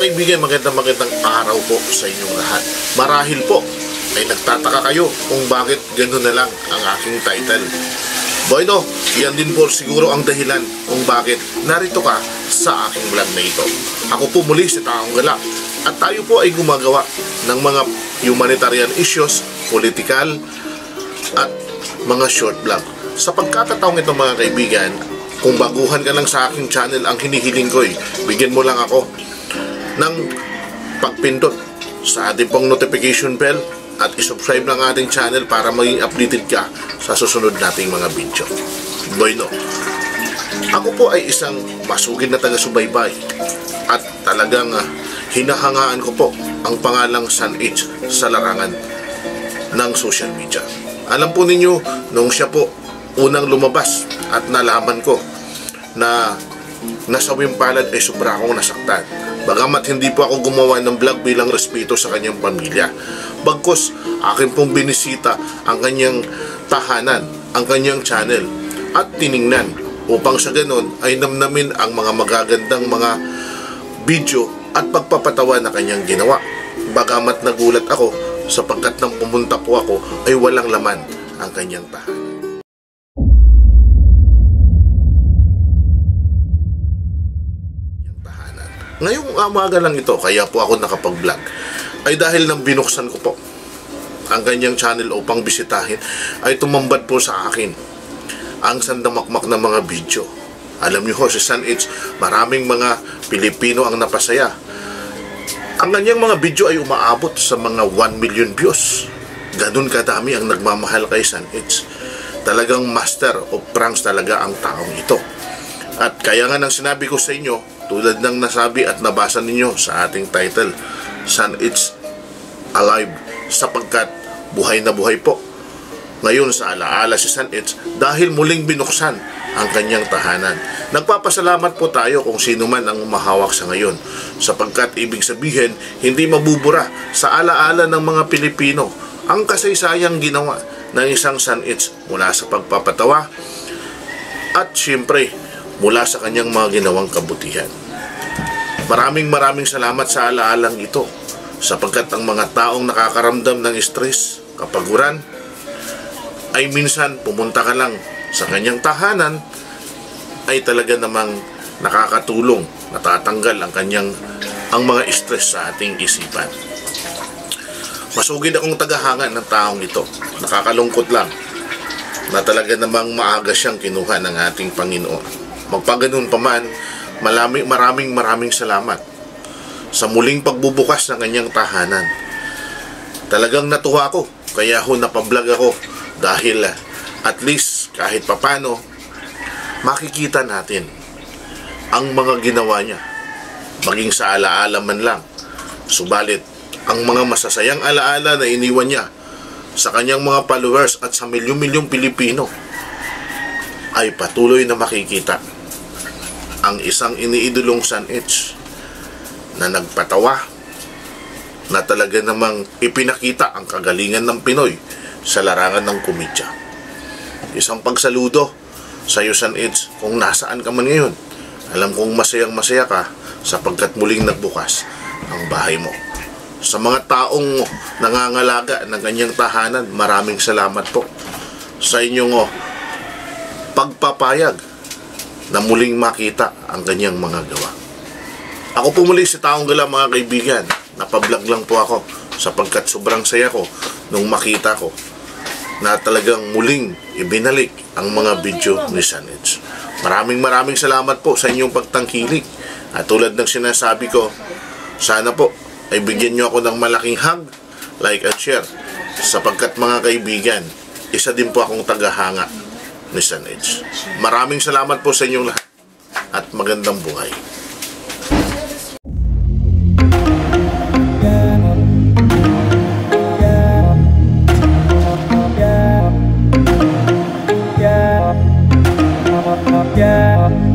kaibigan, magandang araw po sa inyong lahat. Marahil po ay nagtataka kayo kung bakit gano'n na lang ang aking title. Bueno, yan din po siguro ang dahilan kung bakit narito ka sa aking vlog na ito. Ako po muli si Taong Gala at tayo po ay gumagawa ng mga humanitarian issues, political at mga short vlog. Sa pagkakataong ito mga kaibigan, kung baguhan ka lang sa aking channel, ang hinihiling ko ay bigyan mo lang ako ng pagpindot sa ating pong notification bell at isubscribe ng ating channel para maging updated ka sa susunod nating mga video. Bueno, ako po ay isang masugid na taga-subaybay at talagang hinahangaan ko po ang pangalang San H sa larangan ng social media. Alam po ninyo, nung siya po unang lumabas at nalaman ko na nasawing palad ay sobra akong nasaktan. Bagamat hindi po ako gumawa ng vlog bilang respeto sa kanyang pamilya. Bagkus, akin pong binisita ang kanyang tahanan, ang kanyang channel at tiningnan upang sa ganon ay namnamin ang mga magagandang mga video at pagpapatawa na kanyang ginawa. Bagamat nagulat ako sapagkat nang pumunta po ako ay walang laman ang kanyang tahanan. Ngayong umaga lang ito, kaya po ako nakapag-vlog, ay dahil nang binuksan ko po ang kanyang channel upang bisitahin, ay tumambad po sa akin ang sandamakmak na mga video. Alam niyo ho, si San H, maraming mga Pilipino ang napasaya. Ang kanyang mga video ay umaabot sa mga 1 million views. Ganun kadami ang nagmamahal kay San H. Talagang master of pranks talaga ang taong ito. At kaya nga nang sinabi ko sa inyo, tulad ng nasabi at nabasa ninyo sa ating title, San H Alive, sapagkat buhay na buhay po ngayon sa alaala si San H dahil muling binuksan ang kanyang tahanan. Nagpapasalamat po tayo kung sino man ang umahawak sa ngayon, sapagkat ibig sabihin hindi mabubura sa alaala ng mga Pilipino ang kasaysayang ginawa ng isang San H mula sa pagpapatawa at siyempre mula sa kanyang mga ginawang kabutihan. Maraming salamat sa alaalang ito, sapagkat ang mga taong nakakaramdam ng stress, kapaguran, ay minsan pumunta ka lang sa kanyang tahanan ay talaga namang nakakatulong, natatanggal ang mga stress sa ating isipan. Masugid akong tagahanga ng taong ito. Nakakalungkot lang na talaga namang maaga siyang kinuha ng ating Panginoon. Magpaganon pa man, maraming salamat sa muling pagbubukas ng kanyang tahanan. Talagang natuwa ako, kaya ho napablog ako dahil at least kahit papano makikita natin ang mga ginawa niya, maging sa alaala man lang. Subalit ang mga masasayang alaala na iniwan niya sa kanyang mga followers at sa milyong-milyong Pilipino ay patuloy na makikita ang isang iniidolong San H na nagpatawa, na talaga namang ipinakita ang kagalingan ng Pinoy sa larangan ng komedya. Isang pagsaludo sa iyo San H kung nasaan ka man ngayon. Alam kong masayang-masaya ka sapagkat muling nagbukas ang bahay mo. Sa mga taong nangangalaga ng kanyang tahanan, maraming salamat po sa inyong pagpapayag na muling makita ang kanyang mga gawa. Ako po muli si Taong Gala mga kaibigan. Napablog lang po ako sapagkat sobrang saya ko nung makita ko na talagang muling ibinalik ang mga video ni San H. Maraming salamat po sa inyong pagtangkilik. At tulad ng sinasabi ko, sana po ay bigyan nyo ako ng malaking hug, like at share, sapagkat mga kaibigan, isa din po akong tagahanga ni San H. Maraming salamat po sa inyong lahat at magandang buhay. Yeah.